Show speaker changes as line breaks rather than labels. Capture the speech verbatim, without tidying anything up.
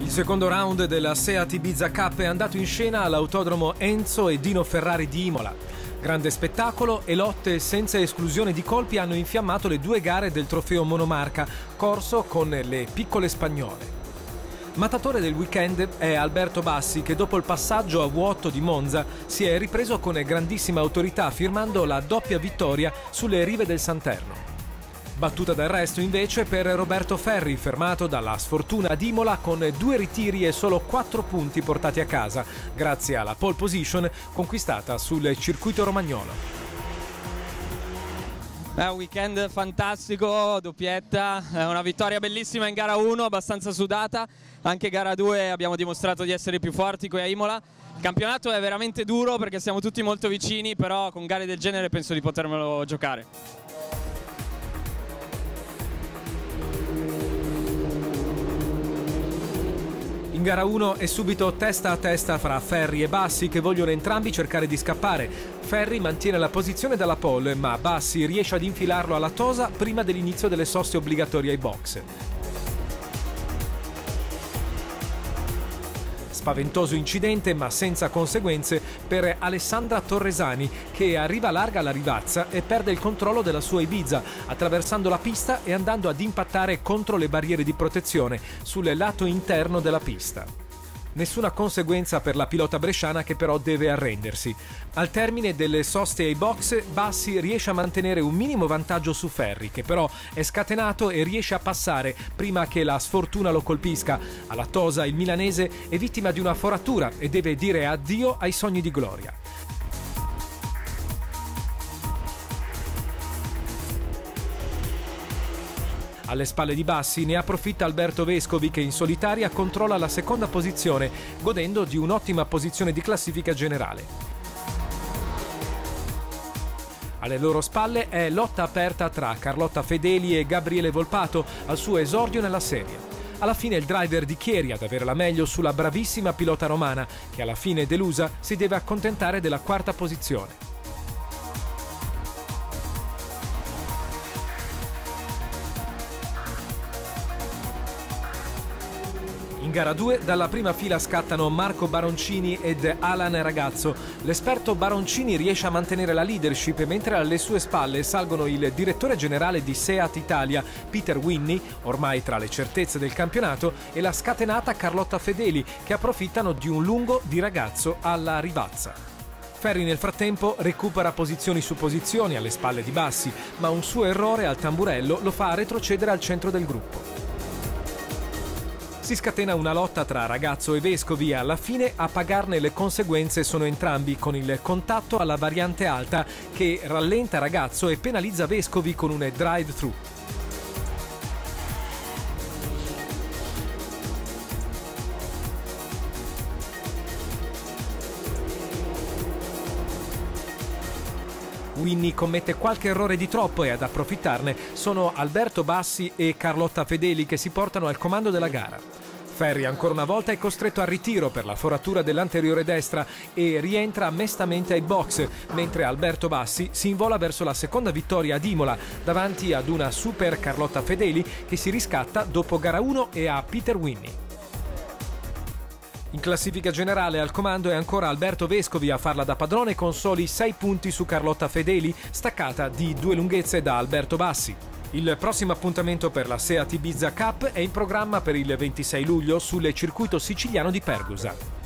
Il secondo round della Seat Ibiza Cup è andato in scena all'autodromo Enzo e Dino Ferrari di Imola. Grande spettacolo e lotte senza esclusione di colpi hanno infiammato le due gare del trofeo monomarca, corso con le piccole spagnole. Mattatore del weekend è Alberto Bassi, che dopo il passaggio a vuoto di Monza si è ripreso con grandissima autorità, firmando la doppia vittoria sulle rive del Santerno. Battuta d'arresto invece per Roberto Ferri, fermato dalla sfortuna ad Imola con due ritiri e solo quattro punti portati a casa, grazie alla pole position conquistata sul circuito romagnolo.
È un weekend fantastico, doppietta, è una vittoria bellissima in gara uno, abbastanza sudata, anche gara due abbiamo dimostrato di essere più forti qui a Imola. Il campionato è veramente duro perché siamo tutti molto vicini, però con gare del genere penso di potermelo giocare.
In gara uno è subito testa a testa fra Ferri e Bassi, che vogliono entrambi cercare di scappare. Ferri mantiene la posizione dalla pole, ma Bassi riesce ad infilarlo alla tosa prima dell'inizio delle soste obbligatorie ai box. Spaventoso incidente, ma senza conseguenze, per Alessandra Torresani, che arriva larga alla Rivazza e perde il controllo della sua Ibiza, attraversando la pista e andando ad impattare contro le barriere di protezione sul lato interno della pista. Nessuna conseguenza per la pilota bresciana, che però deve arrendersi. Al termine delle soste ai box, Bassi riesce a mantenere un minimo vantaggio su Ferri, che però è scatenato e riesce a passare prima che la sfortuna lo colpisca. Alla tosa il milanese è vittima di una foratura e deve dire addio ai sogni di gloria. Alle spalle di Bassi ne approfitta Alberto Vescovi, che in solitaria controlla la seconda posizione, godendo di un'ottima posizione di classifica generale. Alle loro spalle è lotta aperta tra Carlotta Fedeli e Gabriele Volpato al suo esordio nella serie. Alla fine il driver di Chieri ad avere la meglio sulla bravissima pilota romana, che alla fine delusa si deve accontentare della quarta posizione. In gara due dalla prima fila scattano Marco Baroncini ed Alan Ragazzo. L'esperto Baroncini riesce a mantenere la leadership, mentre alle sue spalle salgono il direttore generale di Seat Italia, Peter Whinney, ormai tra le certezze del campionato, e la scatenata Carlotta Fedeli, che approfittano di un lungo di Ragazzo alla Rivazza. Ferri nel frattempo recupera posizioni su posizioni alle spalle di Bassi, ma un suo errore al tamburello lo fa retrocedere al centro del gruppo. Si scatena una lotta tra Ragazzo e Vescovi e alla fine a pagarne le conseguenze sono entrambi, con il contatto alla variante alta che rallenta Ragazzo e penalizza Vescovi con un drive-thru. Whinney commette qualche errore di troppo e ad approfittarne sono Alberto Bassi e Carlotta Fedeli, che si portano al comando della gara. Ferri ancora una volta è costretto al ritiro per la foratura dell'anteriore destra e rientra mestamente ai box, mentre Alberto Bassi si invola verso la seconda vittoria ad Imola davanti ad una super Carlotta Fedeli, che si riscatta dopo gara uno e a Peter Whinney. In classifica generale al comando è ancora Alberto Vescovi a farla da padrone, con soli sei punti su Carlotta Fedeli, staccata di due lunghezze da Alberto Bassi. Il prossimo appuntamento per la Seat Ibiza Cup è in programma per il ventisei luglio sul circuito siciliano di Pergusa.